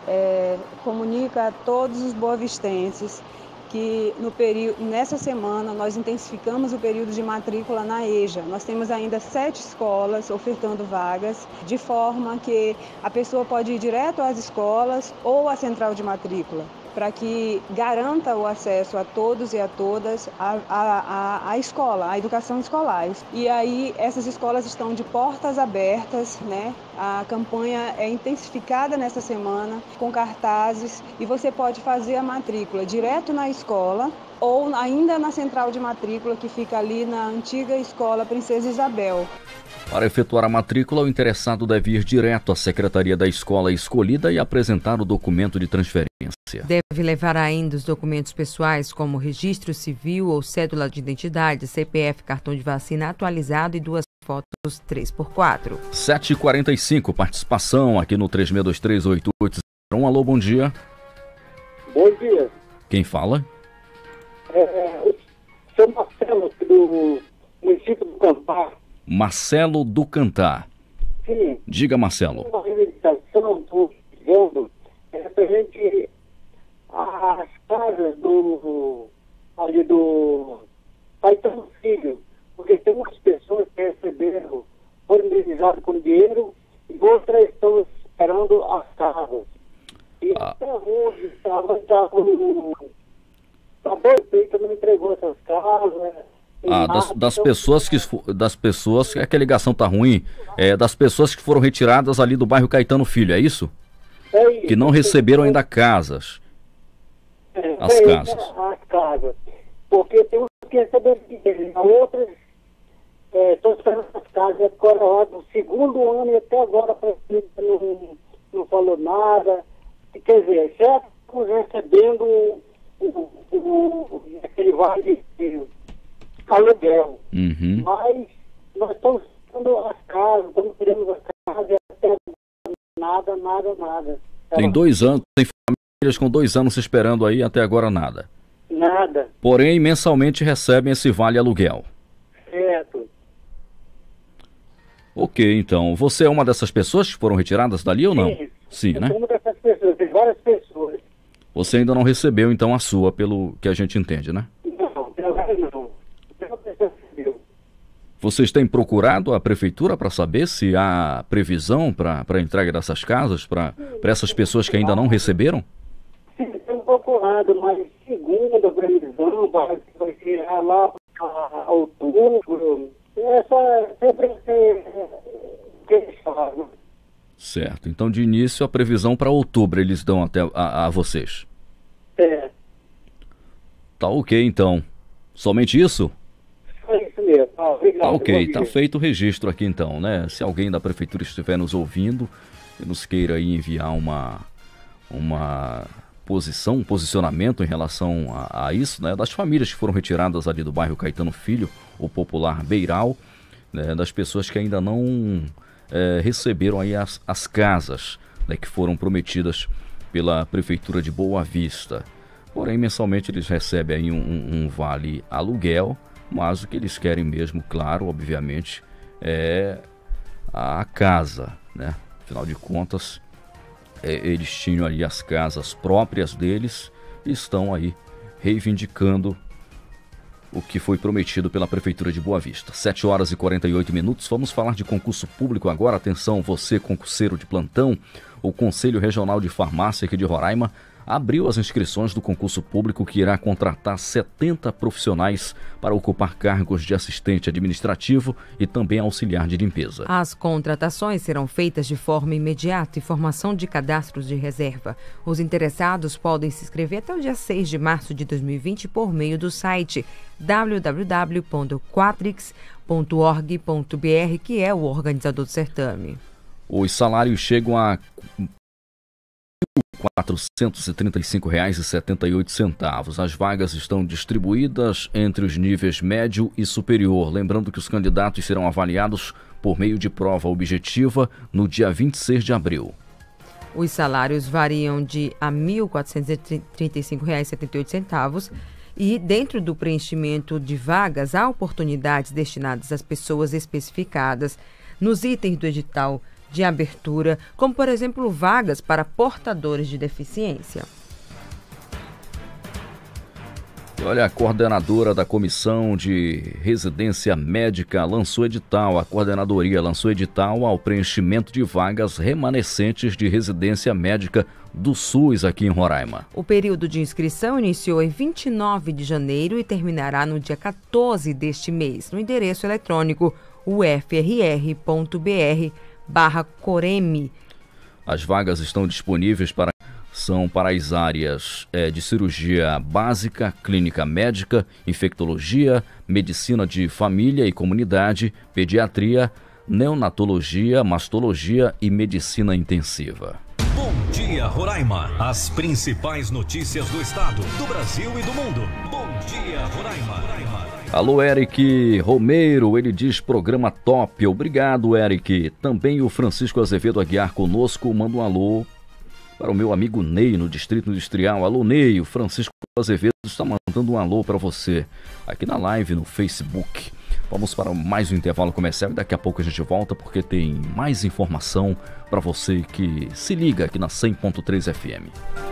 R: é, comunica a todos os boavistenses que no período, nessa semana nós intensificamos o período de matrícula na EJA. Nós temos ainda sete escolas ofertando vagas, de forma que a pessoa pode ir direto às escolas ou à central de matrícula, para que garanta o acesso a todos e a todas à, à, à escola, à educação escolar. E aí essas escolas estão de portas abertas, né? A campanha é intensificada nessa semana com cartazes e você pode fazer a matrícula direto na escola ou ainda na central de matrícula que fica ali na antiga escola Princesa Isabel.
A: Para efetuar a matrícula, o interessado deve ir direto à secretaria da escola escolhida e apresentar o documento de transferência.
B: Deve levar ainda os documentos pessoais como registro civil ou cédula de identidade, C P F, cartão de vacina atualizado e duas fotos três por quatro.
A: sete e quarenta e cinco, participação aqui no três seis dois três oito oito zero um. Alô, bom dia.
S: Bom dia.
A: Quem fala?
S: É, o seu Marcelo, do município do Campar.
A: Marcelo do Cantar.
S: Sim.
A: Diga, Marcelo.
S: Uma reivindicação do governo é referente às casas do, ali do Caetano Filho, porque tem muitas pessoas que receberam, foram indenizadas com dinheiro e outras estão esperando as casas. E ah. até hoje estava tá com a prefeita não entregou essas casas.
A: Ah, das, das pessoas que das pessoas é que a ligação tá ruim, é das pessoas que foram retiradas ali do bairro Caetano Filho, é isso?
S: É isso.
A: Que não receberam ainda casas.
S: É,
A: as
S: é
A: casas.
S: Isso, as casas. Porque tem uns que receberam dinheiro, outras estão é, esperando as casas agora do segundo ano e até agora a prefeita não, não falou nada. Quer dizer, já estamos recebendo o, o, o, aquele vale de aluguel.
A: Uhum.
S: Mas nós estamos dando as casas, estamos querendo as casas e até nada, nada, nada.
A: Tem dois anos, tem famílias com dois anos esperando aí, até agora nada.
S: Nada.
A: Porém, mensalmente recebem esse vale aluguel.
S: Certo.
A: Ok, então. Você é uma dessas pessoas que foram retiradas dali ou não?
S: Sim,
A: Sim,
S: eu
A: né?
S: sou uma dessas pessoas, tem várias pessoas.
A: Você ainda não recebeu, então, a sua, pelo que a gente entende, né?
S: Não, não, não.
A: Vocês têm procurado a prefeitura para saber se há previsão para a entrega dessas casas para essas pessoas que ainda não receberam?
S: Sim, temos procurado, mas segundo a previsão, vai, vai ser lá para outubro. Essa sempre que eles falam.
A: Certo. Então, de início, a previsão para outubro eles dão até a, a vocês.
S: É.
A: Tá ok, então. Somente isso?
S: É isso mesmo. Ah, obrigado.
A: Tá ok, tá feito o registro aqui então, né? Se alguém da prefeitura estiver nos ouvindo e nos queira aí enviar uma, uma posição, um posicionamento em relação a, a isso, né? Das famílias que foram retiradas ali do bairro Caetano Filho, o popular Beiral, né? Das pessoas que ainda não é, receberam aí as, as casas, né? Que foram prometidas pela prefeitura de Boa Vista. Porém, mensalmente eles recebem aí um, um, um vale aluguel, mas o que eles querem mesmo, claro, obviamente, é a casa, né? Afinal de contas, é, eles tinham ali as casas próprias deles e estão aí reivindicando o que foi prometido pela Prefeitura de Boa Vista. sete horas e quarenta e oito minutos, vamos falar de concurso público agora. Atenção, você concurseiro de plantão, o Conselho Regional de Farmácia aqui de Roraima abriu as inscrições do concurso público que irá contratar setenta profissionais para ocupar cargos de assistente administrativo e também auxiliar de limpeza.
B: As contratações serão feitas de forma imediata e formação de cadastros de reserva. Os interessados podem se inscrever até o dia seis de março de dois mil e vinte por meio do site w w w ponto quatrix ponto org ponto b r, que é o organizador do certame.
A: Os salários chegam a quatrocentos e trinta e cinco reais e setenta e oito centavos. As vagas estão distribuídas entre os níveis médio e superior. Lembrando que os candidatos serão avaliados por meio de prova objetiva no dia vinte e seis de abril.
B: Os salários variam de a mil quatrocentos e trinta e cinco reais e setenta e oito centavos e dentro do preenchimento de vagas há oportunidades destinadas às pessoas especificadas nos itens do edital de abertura, como por exemplo vagas para portadores de deficiência.
A: Olha, a coordenadora da Comissão de Residência Médica lançou edital, a coordenadoria lançou edital ao preenchimento de vagas remanescentes de residência médica do SUS aqui em Roraima.
B: O período de inscrição iniciou em vinte e nove de janeiro e terminará no dia quatorze deste mês, no endereço eletrônico u f r r ponto b r barra coreme.
A: As vagas estão disponíveis para são para as áreas é, de cirurgia básica, clínica médica, infectologia, medicina de família e comunidade, pediatria, neonatologia, mastologia e medicina intensiva.
C: Bom dia, Roraima. As principais notícias do estado, do Brasil e do mundo. Bom dia, Roraima.
A: Alô, Eric Romero, ele diz programa top. Obrigado, Eric. Também o Francisco Azevedo Aguiar conosco, manda um alô Para o meu amigo Ney, no Distrito Industrial. Alô, Ney, o Francisco Azevedo está mandando um alô para você aqui na live no Facebook. Vamos para mais um intervalo comercial e daqui a pouco a gente volta porque tem mais informação para você que se liga aqui na cem ponto três F M.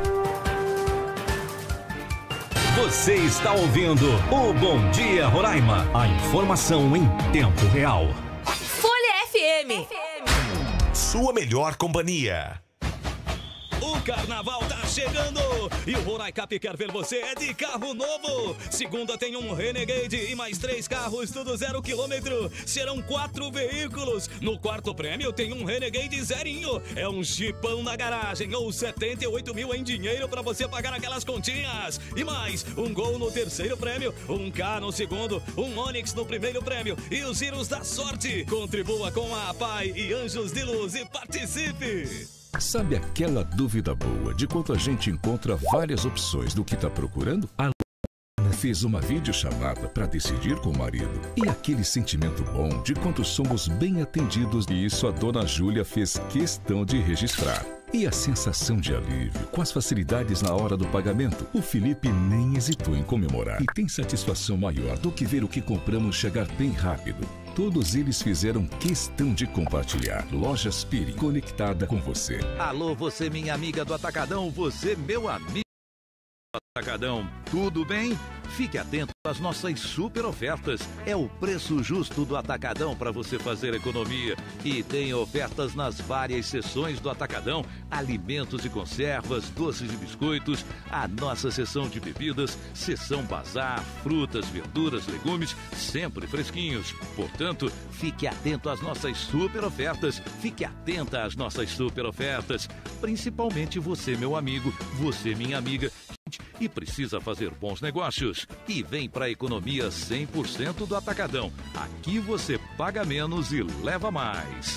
C: Você está ouvindo o Bom Dia Roraima. A informação em tempo real.
H: Folha F M.
C: Sua melhor companhia.
T: O carnaval tá chegando e o Roraicap quer ver você de carro novo. Segunda tem um Renegade e mais três carros, tudo zero quilômetro. Serão quatro veículos. No quarto prêmio tem um Renegade zerinho. É um Jeepão na garagem ou setenta e oito mil em dinheiro pra você pagar aquelas continhas. E mais, um Gol no terceiro prêmio, um K no segundo, um Onix no primeiro prêmio e os giros da sorte. Contribua com a Pai e Anjos de Luz e participe.
U: Sabe aquela dúvida boa de quando a gente encontra várias opções do que está procurando? A Luana fez uma videochamada para decidir com o marido. E aquele sentimento bom de quando somos bem atendidos. E isso a dona Júlia fez questão de registrar. E a sensação de alívio com as facilidades na hora do pagamento. O Felipe nem hesitou em comemorar. E tem satisfação maior do que ver o que compramos chegar bem rápido. Todos eles fizeram questão de compartilhar. Lojas Piri, conectada com você.
V: Alô, você minha amiga do Atacadão, você meu amigo do Atacadão, tudo bem? Fique atento às nossas super ofertas. É o preço justo do Atacadão para você fazer economia. E tem ofertas nas várias seções do Atacadão. Alimentos e conservas, doces e biscoitos. A nossa seção de bebidas, seção bazar, frutas, verduras, legumes, sempre fresquinhos. Portanto, fique atento às nossas super ofertas. Fique atenta às nossas super ofertas. Principalmente você, meu amigo, você, minha amiga, e precisa fazer bons negócios. E vem para a economia cem por cento do Atacadão. Aqui você paga menos e leva mais.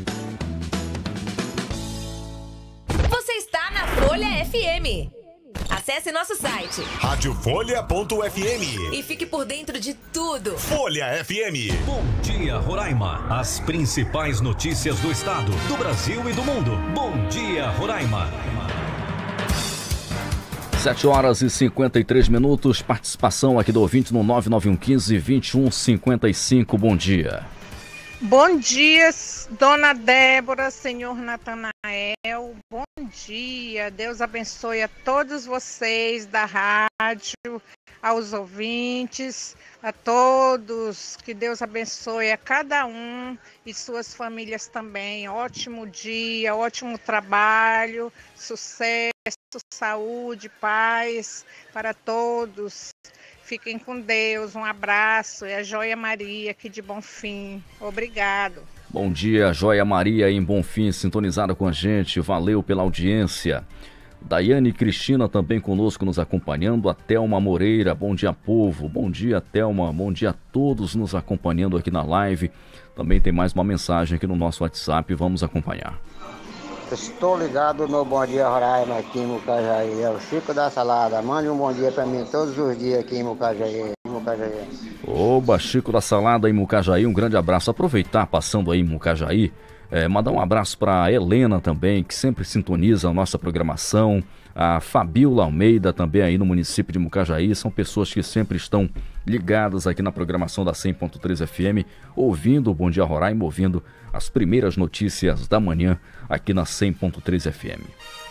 H: Você está na Folha F M. Acesse nosso site
C: rádio folha ponto f m
H: e fique por dentro de tudo.
C: Folha F M. Bom dia, Roraima. As principais notícias do estado, do Brasil e do mundo. Bom dia, Roraima.
A: sete horas e cinquenta e três minutos, participação aqui do ouvinte no nove nove um um cinco, vinte e um cinquenta e cinco, bom dia.
W: Bom dia, dona Débora, senhor Natanael, bom dia, Deus abençoe a todos vocês da rádio, aos ouvintes, a todos, que Deus abençoe a cada um e suas famílias também. Ótimo dia, ótimo trabalho, sucesso, saúde, paz para todos. Fiquem com Deus, um abraço. É a Joia Maria aqui de Bonfim. Obrigado.
A: Bom dia, Joia Maria em Bonfim, sintonizada com a gente. Valeu pela audiência. Daiane Cristina também conosco nos acompanhando. A Thelma Moreira, bom dia, povo. Bom dia, Thelma. Bom dia a todos nos acompanhando aqui na live. Também tem mais uma mensagem aqui no nosso WhatsApp. Vamos acompanhar.
X: Estou ligado no Bom Dia Roraima aqui em Mucajaí. É o Chico da Salada. Mande um bom dia para mim todos os dias aqui em Mucajaí. Mucajaí.
A: Oba, Chico da Salada em Mucajaí. Um grande abraço. Aproveitar passando aí em Mucajaí. É, mandar um abraço para a Helena também, que sempre sintoniza a nossa programação. A Fabiola Almeida também aí no município de Mucajaí. São pessoas que sempre estão ligadas aqui na programação da cem ponto três F M, ouvindo o Bom Dia Roraima, ouvindo as primeiras notícias da manhã aqui na cem ponto três F M.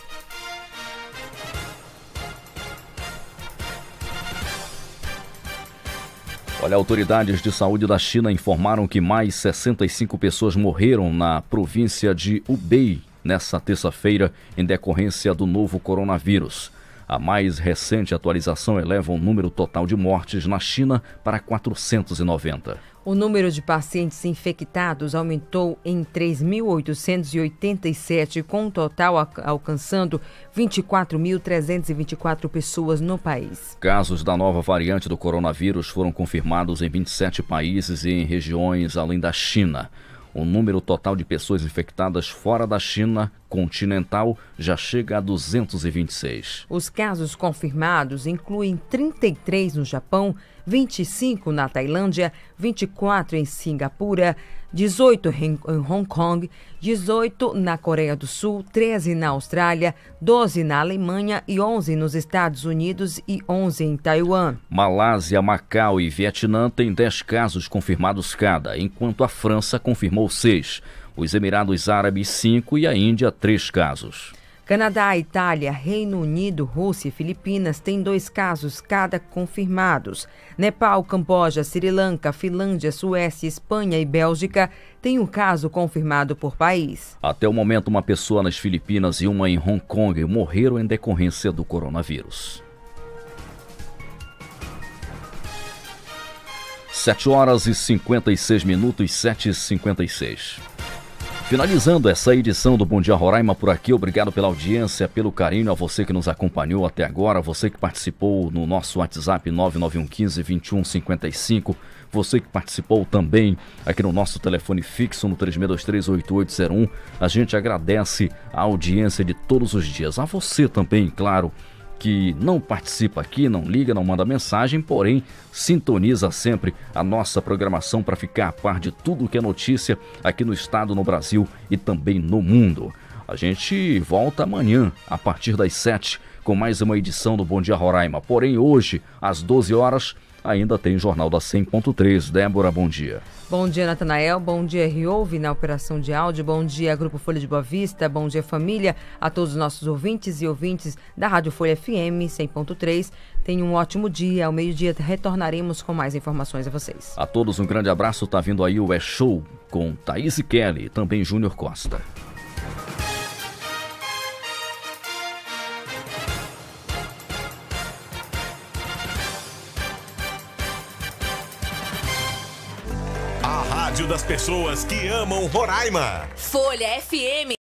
A: Olha, autoridades de saúde da China informaram que mais sessenta e cinco pessoas morreram na província de Hubei nesta terça-feira em decorrência do novo coronavírus. A mais recente atualização eleva o número total de mortes na China para quatrocentos e noventa.
B: O número de pacientes infectados aumentou em três mil oitocentos e oitenta e sete, com um total alcançando vinte e quatro mil trezentos e vinte e quatro pessoas no país.
A: Casos da nova variante do coronavírus foram confirmados em vinte e sete países e em regiões além da China. O número total de pessoas infectadas fora da China continental já chega a duzentos e vinte e seis.
B: Os casos confirmados incluem trinta e três no Japão, vinte e cinco na Tailândia, vinte e quatro em Singapura, dezoito em Hong Kong, dezoito na Coreia do Sul, treze na Austrália, doze na Alemanha e onze nos Estados Unidos e onze em Taiwan.
A: Malásia, Macau e Vietnã têm dez casos confirmados cada, enquanto a França confirmou seis. Os Emirados Árabes, cinco e a Índia, três casos.
B: Canadá, Itália, Reino Unido, Rússia e Filipinas têm dois casos cada confirmados. Nepal, Camboja, Sri Lanka, Finlândia, Suécia, Espanha e Bélgica têm um caso confirmado por país.
A: Até o momento, uma pessoa nas Filipinas e uma em Hong Kong morreram em decorrência do coronavírus. sete horas e cinquenta e seis minutos, sete e cinquenta e seis. Finalizando essa edição do Bom Dia Roraima por aqui, obrigado pela audiência, pelo carinho, a você que nos acompanhou até agora, você que participou no nosso WhatsApp nove nove um um cinco, dois um cinco cinco, você que participou também aqui no nosso telefone fixo no três seis dois três, oito oito zero um, a gente agradece a audiência de todos os dias, a você também, claro, que não participa aqui, não liga, não manda mensagem, porém sintoniza sempre a nossa programação para ficar a par de tudo que é notícia aqui no estado, no Brasil e também no mundo. A gente volta amanhã, a partir das sete, com mais uma edição do Bom Dia Roraima. Porém, hoje, às doze horas, ainda tem Jornal da cem ponto três. Débora, bom dia.
B: Bom dia, Natanael. Bom dia, Riouve, na operação de áudio. Bom dia, Grupo Folha de Boa Vista. Bom dia, família. A todos os nossos ouvintes e ouvintes da Rádio Folha F M cem ponto três. Tenham um ótimo dia. Ao meio-dia retornaremos com mais informações a vocês.
A: A todos um grande abraço. Tá vindo aí o É Show com Thaís e Kelly e também Júnior Costa.
C: Rádio das pessoas que amam Roraima.
H: Folha F M.